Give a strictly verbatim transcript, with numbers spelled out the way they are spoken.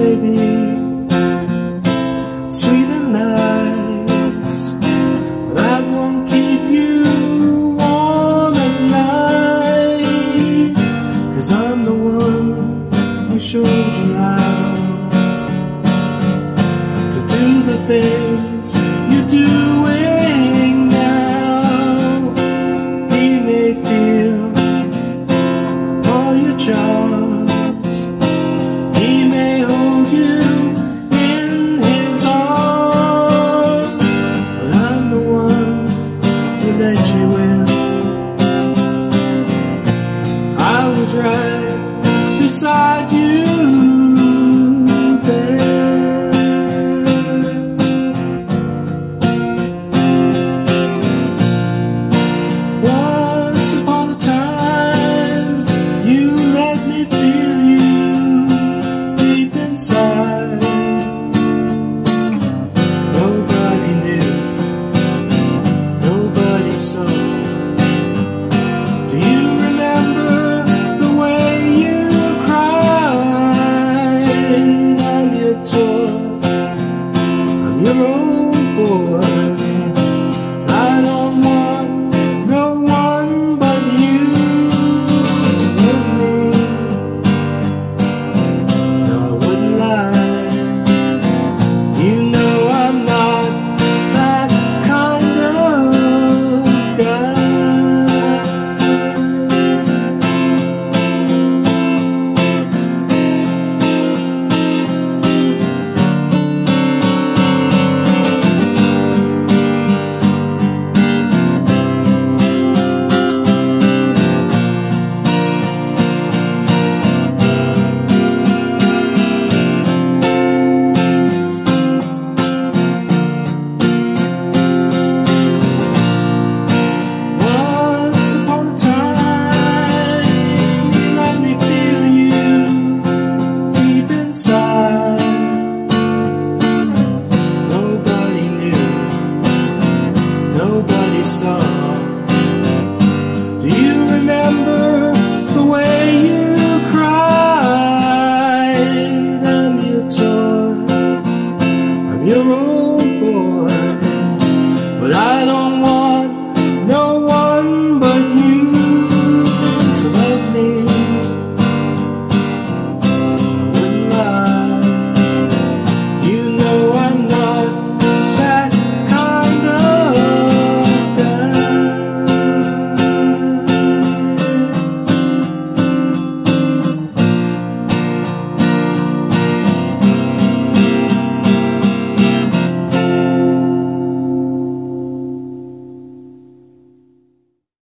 may be sweet and nice, but that won't keep you warm at night. 'Cause I'm the one who showed you how to do the things you're doing now. He may feel all your charms, he may hold you in his arms, but I'm the one who let you in. I was right beside you there. Once upon a time, you let me feel you deep inside. Nobody knew, nobody saw. Do you remember the way you cried? I'm your toy, I'm your old boy.